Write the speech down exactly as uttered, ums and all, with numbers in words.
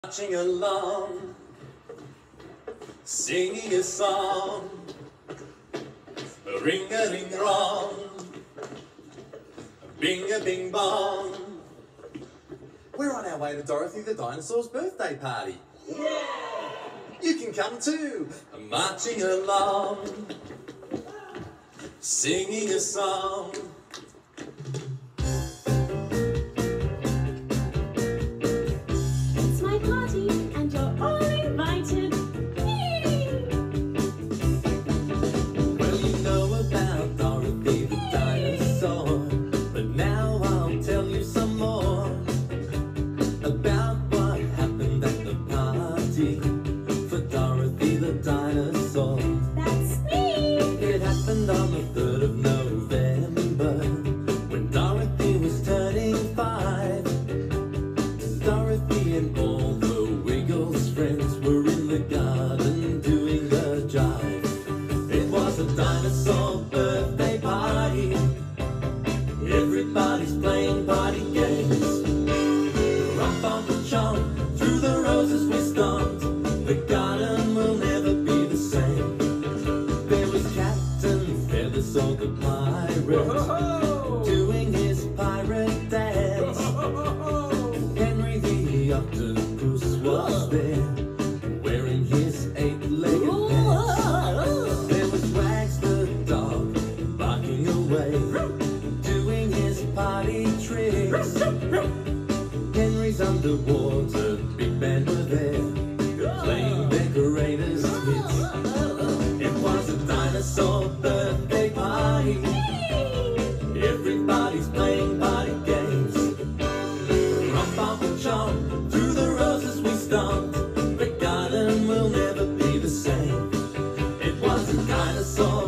Marching along, singing a song, ring-a-ling-rong, bing-a-bing-bong. We're on our way to Dorothy the dinosaur's birthday party. Yeah! You can come too. Marching along, singing a song. It's my party and you're all invited. Yay! Well, you know about Dorothy the dinosaur, but now I'll tell you some more about what happened at the party for Dorothy the dinosaur. That's me! It happened on the third of November, when Dorothy was turning five. Dorothy and all the Wiggles friends were in the garden doing the jive. It was a dinosaur birthday party. Everybody's playing party games. Rump on the chomp, through the roses we stomped. The garden will never be the same. There was Captain Feathersword the pirate, doing his pirate dance. Henry the octopus was there, wearing his eight-legged pants. There was Wags the dog, barking away, doing his party tricks. Henry's underwater big band were there, playing their greatest hits. It was a dinosaur birthday party. Everybody's playing party games. Rump on the chomp, through the roses we stomped. The garden will never be the same. It was a dinosaur